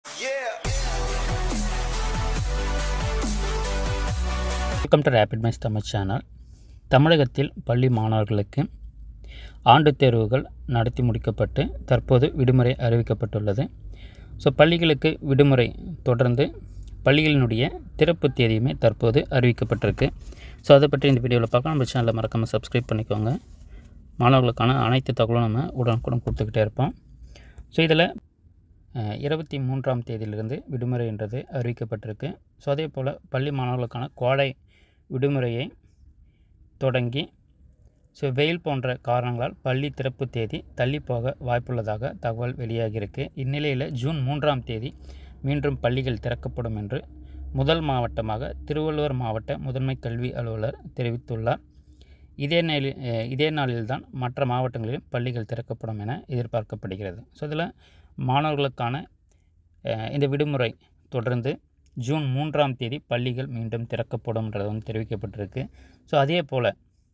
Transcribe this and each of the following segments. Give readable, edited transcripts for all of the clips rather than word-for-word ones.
Welcome to rapid mice Tamil channel. தமிழகத்தில் பள்ளி மாணவர்களுக்கு ஆண்டு தேர்வுகள் நடத்தி முடிக்கப்பட்டு தற்போது விடுமுறை அறிவிக்கப்பட்டுள்ளது. பள்ளிகளுக்கு விடுமுறை தொடர்ந்து பள்ளிகளினுடைய திறப்பு தேதியுமே தற்போது அறிவிக்கப்பட்டிருக்கு. அதை பற்றி இந்த வீடியோவில் பார்க்கலாம். நம்ம சேனலை மறக்காமல் சப்ஸ்கிரைப் பண்ணிக்கோங்க. மாணவர்களுக்கான அனைத்து தகவலும் நம்ம உடனுக்குடன் கொடுத்துக்கிட்டே இருப்போம். இதில் 23ஆம் தேதியிலிருந்து விடுமுறைன்றது அறிவிக்கப்பட்டிருக்கு. அதே போல் பள்ளி மாணவர்களுக்கான கோடை விடுமுறையை தொடங்கி வெயில் போன்ற காரணங்களால் பள்ளி திறப்பு தேதி தள்ளி போக வாய்ப்புள்ளதாக தகவல் வெளியாகியிருக்கு. இந்நிலையில் ஜூன் 3ஆம் தேதி மீண்டும் பள்ளிகள் திறக்கப்படும் என்று முதல் மாவட்டமாக திருவள்ளூர் மாவட்ட முதன்மை கல்வி அலுவலர் தெரிவித்துள்ளார். இதே நாளில்தான் மற்ற மாவட்டங்களிலும் பள்ளிகள் திறக்கப்படும் என எதிர்பார்க்கப்படுகிறது. இதில் மாணவர்களுக்கான இந்த விடுமுறை தொடர்ந்து ஜூன் 3ஆம் தேதி பள்ளிகள் மீண்டும் திறக்கப்படும்ன்றது தெரிவிக்கப்பட்டிருக்கு. அதே போல்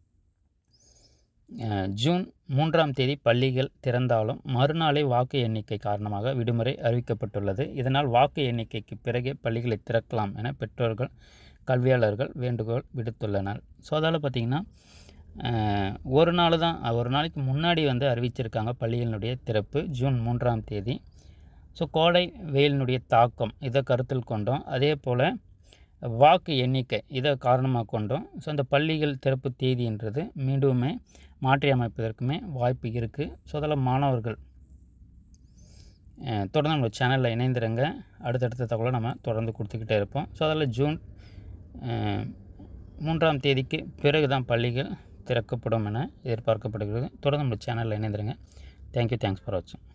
ஜூன் 3ஆம் தேதி பள்ளிகள் திறந்தாலும் மறுநாளே வாக்கு எண்ணிக்கை காரணமாக விடுமுறை அறிவிக்கப்பட்டுள்ளது. இதனால் வாக்கு எண்ணிக்கைக்கு பிறகே பள்ளிகளை திறக்கலாம் என பெற்றோர்கள் கல்வியாளர்கள் வேண்டுகோள் விடுத்துள்ளனர். அதால் பார்த்திங்கன்னா ஒரு நாளைக்கு முன்னாடி அறிவிச்சிருக்காங்க பள்ளிகளினுடைய திறப்பு ஜூன் 3ஆம் தேதி. கோடை வெயிலினுடைய தாக்கம் இதை கருத்தில் கொண்டோம். அதே போல் வாக்கு எண்ணிக்கை இதை காரணமாக கொண்டோம். அந்த பள்ளிகள் திறப்பு தேதின்றது மீண்டுமே மாற்றி அமைப்பதற்குமே வாய்ப்பு இருக்குது. அதில் மாணவர்கள் தொடர்ந்து நம்ம சேனலில் இணைந்திருங்க. அடுத்தடுத்த தகவலை நம்ம தொடர்ந்து கொடுத்துக்கிட்டே இருப்போம். அதில் ஜூன் 3ஆம் தேதிக்கு பிறகு தான் பள்ளிகள் திறக்கப்படும் என எதிர்பார்க்கப்படுகிறது. தொடர்ந்து நம்ம சேனலில் இணைந்திருங்க. தேங்க்யூ. தேங்க்ஸ் ஃபார் வாட்சிங்.